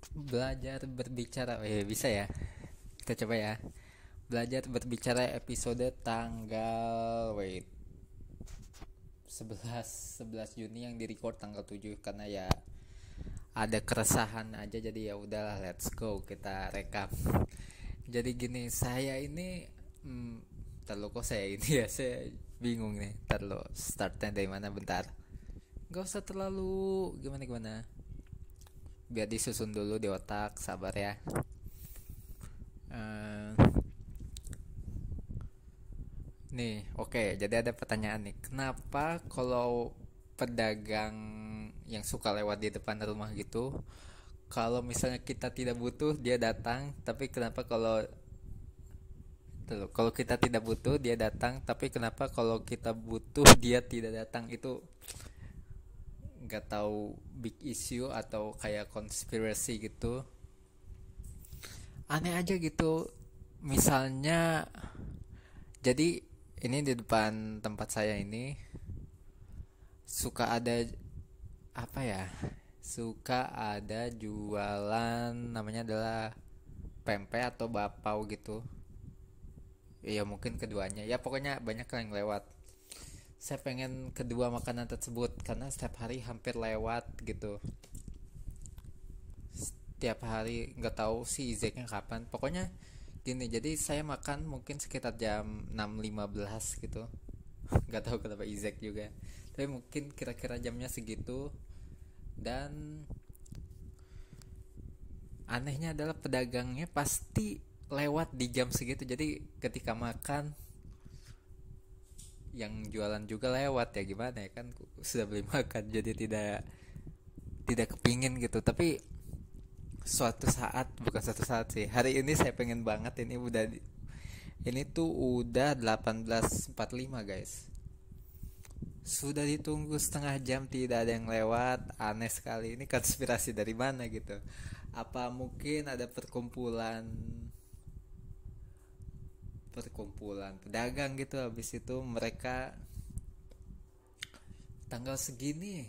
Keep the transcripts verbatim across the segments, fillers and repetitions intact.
Belajar berbicara, eh bisa ya. Kita coba ya. Belajar berbicara episode tanggal wait sebelas sebelas Juni yang di-record tanggal tujuh karena ya ada keresahan aja jadi ya udahlah let's go kita rekap. Jadi gini, saya ini hmm, terlalu kok saya ini ya saya bingung nih. Terlalu startnya dari mana bentar. Gak usah terlalu gimana gimana. Biar disusun dulu di otak, sabar ya. Eh, Nih, oke, jadi ada pertanyaan nih. Kenapa kalau pedagang yang suka lewat di depan rumah gitu, kalau misalnya kita tidak butuh dia datang, tapi kenapa kalau tuh, kalau kita tidak butuh dia datang, tapi kenapa kalau kita butuh dia tidak datang itu nggak tahu big issue atau kayak konspirasi gitu. Aneh aja gitu. Misalnya, jadi ini di depan tempat saya ini suka ada apa ya, suka ada jualan namanya adalah pempek atau bapau gitu. Ya mungkin keduanya ya, pokoknya banyak yang lewat. Saya pengen kedua makanan tersebut karena setiap hari hampir lewat gitu. Setiap hari nggak tahu sih izeknya kapan, pokoknya gini. Jadi saya makan mungkin sekitar jam enam lima belas gitu. Nggak tahu kenapa izek juga, tapi mungkin kira-kira jamnya segitu. Dan anehnya adalah pedagangnya pasti lewat di jam segitu. Jadi ketika makan yang jualan juga lewat, ya gimana ya, kan sudah beli makan jadi tidak tidak kepingin gitu. Tapi suatu saat, bukan suatu saat sih, hari ini saya pengen banget. Ini udah ini tuh udah delapan belas empat puluh lima guys. Sudah ditunggu setengah jam tidak ada yang lewat. Aneh sekali, ini konspirasi dari mana gitu. Apa mungkin ada perkumpulan perkumpulan pedagang gitu, habis itu mereka tanggal segini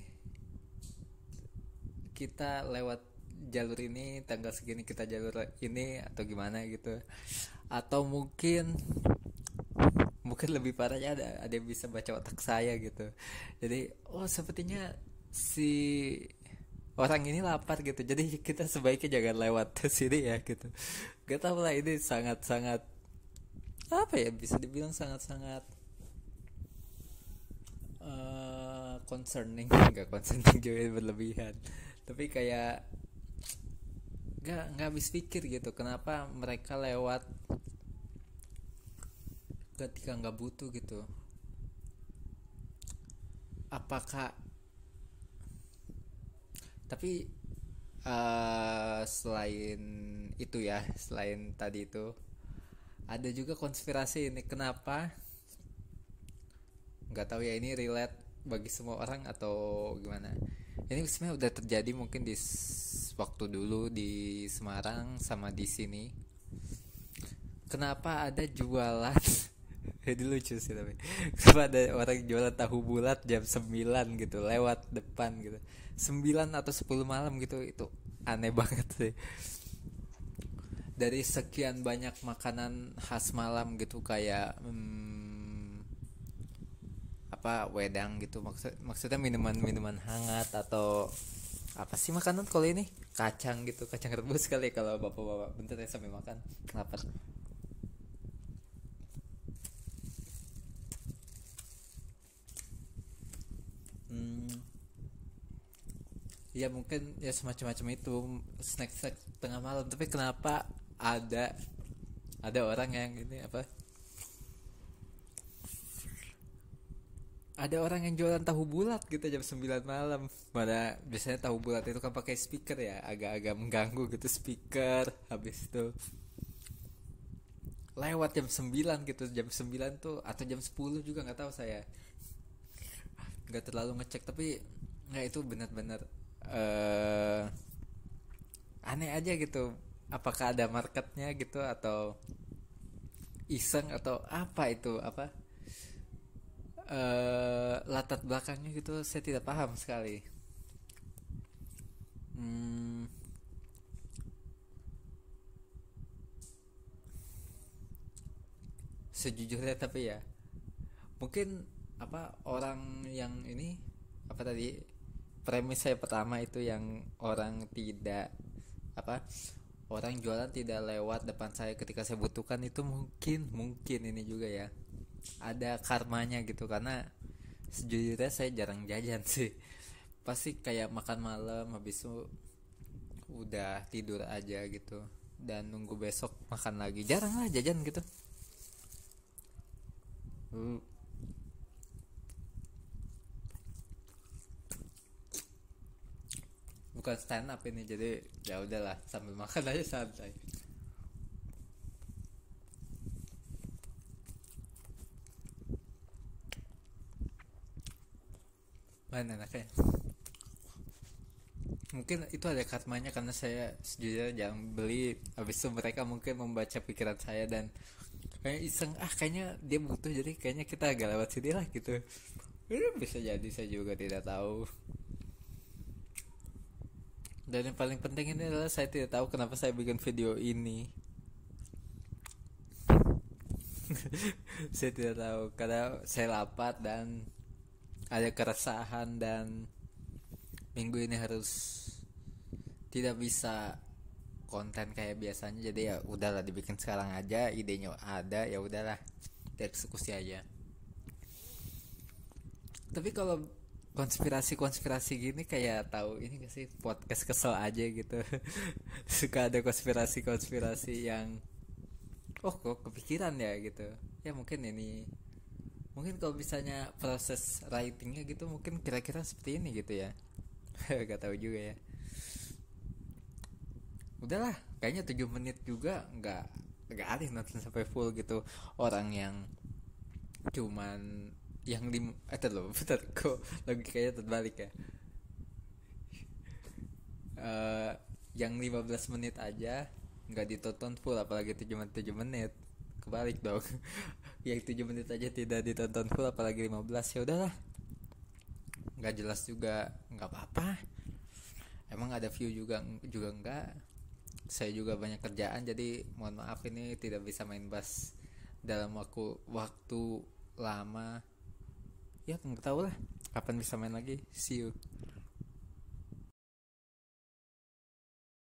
kita lewat jalur ini, tanggal segini kita jalur ini, atau gimana gitu. Atau mungkin mungkin lebih parahnya ada ada yang bisa baca otak saya gitu. Jadi oh sepertinya si orang ini lapar gitu, jadi kita sebaiknya jangan lewat ke sini ya gitu. Gak tau lah, ini sangat sangat apa ya, bisa dibilang sangat sangat uh, concerning. Gak concerning juga berlebihan, tapi kayak gak nggak habis pikir gitu kenapa mereka lewat ketika nggak butuh gitu. Apakah tapi uh, selain itu ya, selain tadi itu ada juga konspirasi ini, kenapa nggak tahu ya ini relate bagi semua orang atau gimana. Ini sebenarnya udah terjadi mungkin di waktu dulu di Semarang sama di sini. Kenapa ada jualan ini lucu sih tapi kenapa ada orang jualan tahu bulat jam sembilan gitu lewat depan gitu, sembilan atau sepuluh malam gitu. Itu aneh banget sih. Dari sekian banyak makanan khas malam gitu kayak hmm, apa wedang gitu, maksud maksudnya minuman-minuman hangat atau apa sih makanan kalau ini, kacang gitu, kacang rebus kali ya kalau bapak-bapak. Bentar ya sambil makan, lapar. hmm, ya mungkin ya semacam-macam itu, snack-snack tengah malam. Tapi kenapa ada ada orang yang ini apa, ada orang yang jualan tahu bulat gitu jam sembilan malam. Mana biasanya tahu bulat itu kan pakai speaker ya, agak-agak mengganggu gitu speaker. Habis itu lewat jam sembilan gitu, jam sembilan tuh atau jam sepuluh juga nggak tahu, saya nggak terlalu ngecek. Tapi nggak, itu benar-benar uh, aneh aja gitu. Apakah ada marketnya gitu atau iseng atau apa itu, apa uh, latar belakangnya gitu, saya tidak paham sekali. hmm, sejujurnya, tapi ya mungkin apa orang yang ini apa tadi, premis saya pertama itu yang orang tidak apa orang jualan tidak lewat depan saya ketika saya butuhkan, itu mungkin mungkin ini juga ya ada karmanya gitu, karena sejujurnya saya jarang jajan sih, pasti kayak makan malam habis itu udah tidur aja gitu dan nunggu besok makan lagi, jarang lah jajan gitu. Hmm, bukan stand up ini, jadi ya udahlah sambil makan aja santai. Mana enaknya, mungkin itu ada karmanya karena saya sejujurnya jarang beli, habis itu mereka mungkin membaca pikiran saya dan kayak iseng, ah kayaknya dia butuh jadi kayaknya kita agak lewat sini lah gitu. Eh, bisa jadi, saya juga tidak tahu. Dan yang paling penting ini adalah saya tidak tahu kenapa saya bikin video ini. Saya tidak tahu karena saya lapar dan ada keresahan, dan minggu ini harus tidak bisa konten kayak biasanya, jadi ya udahlah dibikin sekarang aja, idenya ada ya udahlah dieksekusi aja. Tapi kalau konspirasi-konspirasi gini kayak tahu ini gak sih, podcast kesel aja gitu. Suka ada konspirasi-konspirasi yang oh kok kepikiran ya gitu. Ya mungkin ini, mungkin kalau misalnya proses writingnya gitu mungkin kira-kira seperti ini gitu ya. Gak tahu juga ya. Udahlah, kayaknya tujuh menit juga nggak nggak ada yang nonton sampai full gitu. Orang yang cuman yang lim eh loh, bentar kok logikanya terbalik ya. Eh yang lima belas menit aja nggak ditonton full, apalagi tujuh menit tujuh menit. Kebalik dong. Yang tujuh menit aja tidak ditonton full apalagi lima belas, ya udahlah. Nggak jelas juga, nggak apa-apa. Emang ada view juga juga enggak. Saya juga banyak kerjaan, jadi mohon maaf ini tidak bisa main bass dalam waktu waktu lama. Ya nggak tahu lah kapan bisa main lagi. See you.